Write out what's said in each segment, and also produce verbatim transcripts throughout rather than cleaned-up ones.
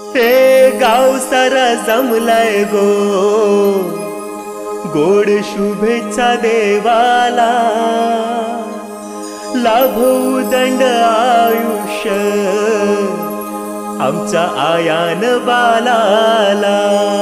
हे गाव सारा जमलाय गो, गोड शुभेच्छा देवाला, लाभो दंड आयुष्य आमच्या आयान बालाला।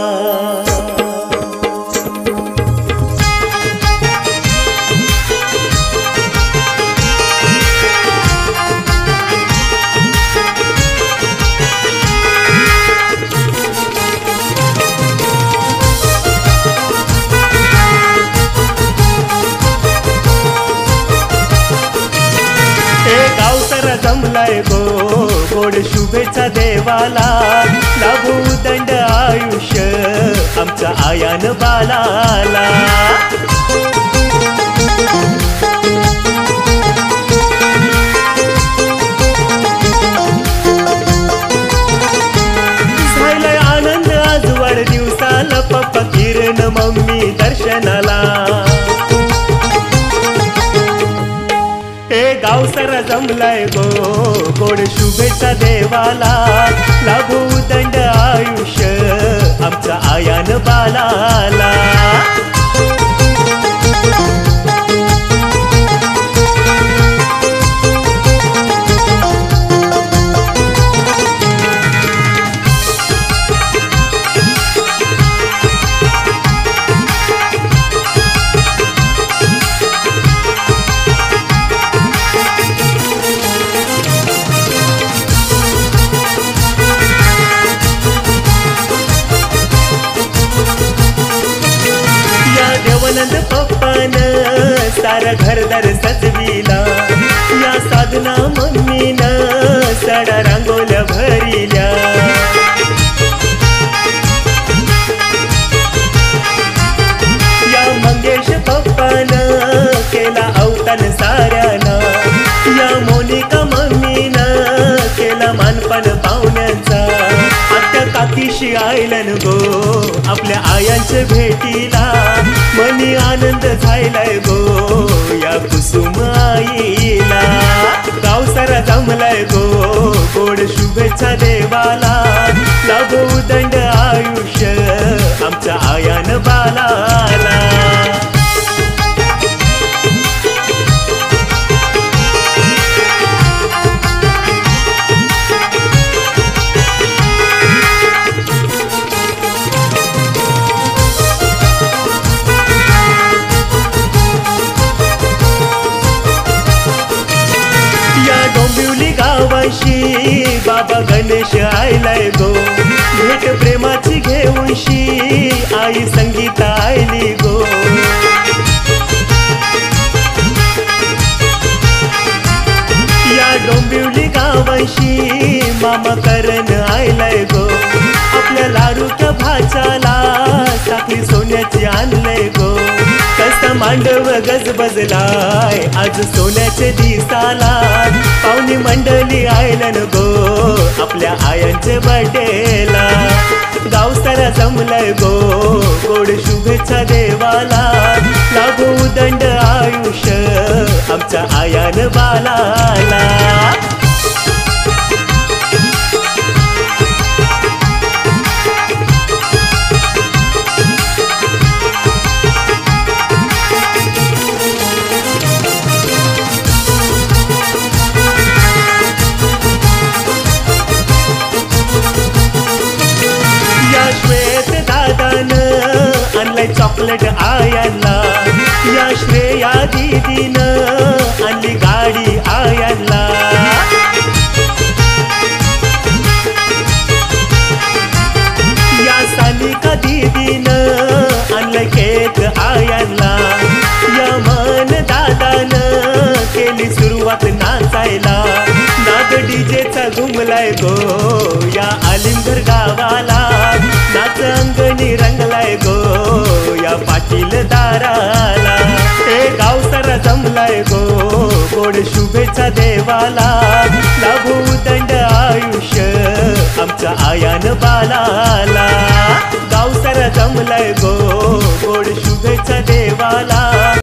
जमलाय गो, गोड शुभेच्छा देवाला, लाभो दंड आयुष्य आमच्या आयान बालाला। झालाय आनंद आज वाढदिवसाला, पप्पा किरण मम्मी दर्शनाला। हे गाव सारा जमलाय गो, गोड शुभेच्छा देवाला, लाभो दंड आयुष्य आमच्या आयान बालाला। देवानंद पप्पान सारा घरदार सजविला, या साधना मम्मीन सडा रांगोल्या भरिल्या। या मंगेश पप्पान केला अवतान साऱ्याना, या मोनिका मम्मीन केला मानपान पाहुण्यांचा। आत्या काकीशी आयलन गो, आपल्या आयांच्या भेटीला, मनी आनंद झालाय गो या कुसुम आईला। गाव सारा जमलाय गो, गोड शुभेच्छा देवाला, लाभो दंड आयुष्य आमच्या आयान बालाला। डोंबिवली गावाशी बाबा गणेश आयलाय गो, भेट प्रेमाची घेऊनशी आई संगीता आयली गो। या डोंबिवली गावाशी मामा करण आयलाय गो, आपल्या लाडूच्या भाच्याला साखळी सोन्याची आणलंय गो। कसा मांडव गजबजलाय आज सोन्याचे दिसाला, पाहुणी मंडळी आयलन गो आपल्या आयांचे बर्थडेला। गाव सारा जमलाय गो, गोड शुभेच्छा देवाला, लाभो दंड आयुष्य आमच्या आयान बालाला। आणलंय चॉकलेट आयाला, या श्रेया दीदीन आणली गाडी आयाला। या सानिका दीदीन आणलंय केक आयाला, या मन दादान केली सुरुवात नाचायला। नाद डीजेचा घुमलाय गो या आलिमघर गावाला, नाच अंगणी रंगलाय गो या पाटील दाराला। हे गाव सारा जमलाय गो, गोड शुभेच्छा देवाला, लाभो दंड आयुष्य आमच्या आयान बालाला। गाव सारा जमलाय गो, गोड शुभेच्छा देवाला,